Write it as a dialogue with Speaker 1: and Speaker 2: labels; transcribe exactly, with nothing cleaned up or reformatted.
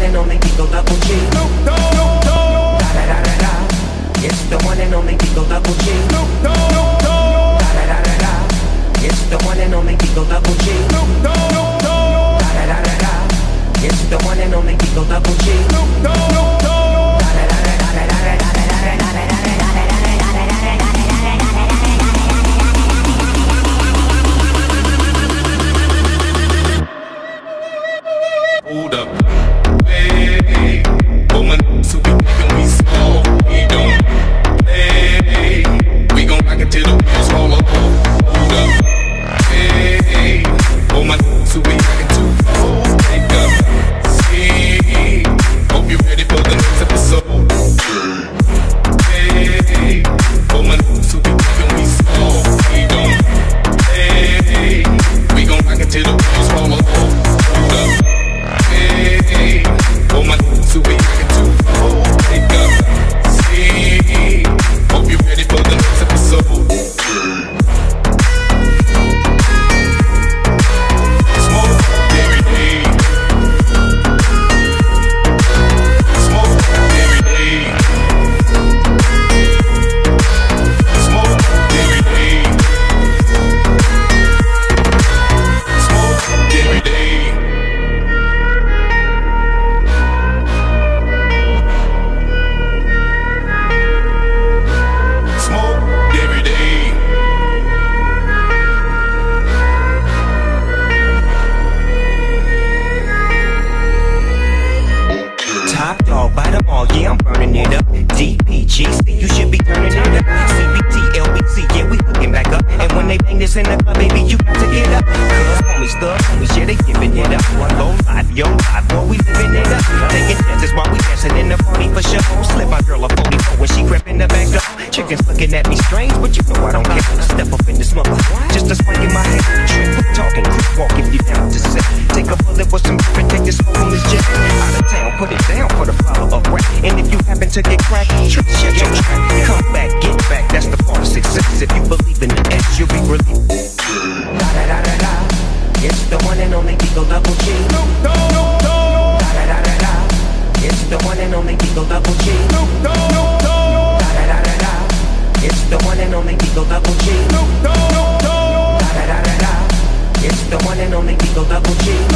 Speaker 1: and only Eagle Double G. Da da da da da. It's the one and only Eagle Double G. Da da da da da. It's the one and only Eagle Double G. Da da da da da. It's the one and only Eagle Double G. Da da da da da.
Speaker 2: Hold up, hey, woman, so we can we small, we don't, hey, we gon' rock it till the wheels fall off. Hold up, hey, woman, so we rockin' too. Wake up, see, hope you're ready for the next episode. Hey, woman, so we can we small, we don't, hey, we gon' rock it till the wheels fall off. Hold up. Hey, oh my, so we can do. Wake up, see. Hope you're ready for the next episode. Smoke every day. Smoke every day. Smoke every day. Smoke every day.
Speaker 1: Top dog, bite them all, yeah, I'm burning it up. D P G C, you should be turning it up. C B T, L B C, yeah, we hooking back up. And when they bang this in the club, baby, you got to get up. Cause homies, thugs, homies, yeah, they giving it up. One low life, yo life, boy, we living it up. Taking chances while we dancing in the party for sure. Slip my girl a forty-four when she crept in the back door. Chickens looking at me strange, but you know I don't care. I step up in the smoker, just a swing in my head. Trick, talking, quick walk if you down to set. Take a bullet with some grip and take this smoke on this jet. Out of town, put it down for the flower of rap. And if you happen to get cracked, trick, shut your track. Come back, get back, that's the part of success. If you believe in the S, you'll be relieved. Da da da da da. It's the one and only Eagle Double G. Da da da da da. It's the one and only Eagle Double G. Da da da da da. It's the one and only Eagle Double G. Da da da da da. It's the one and only Eagle Double G.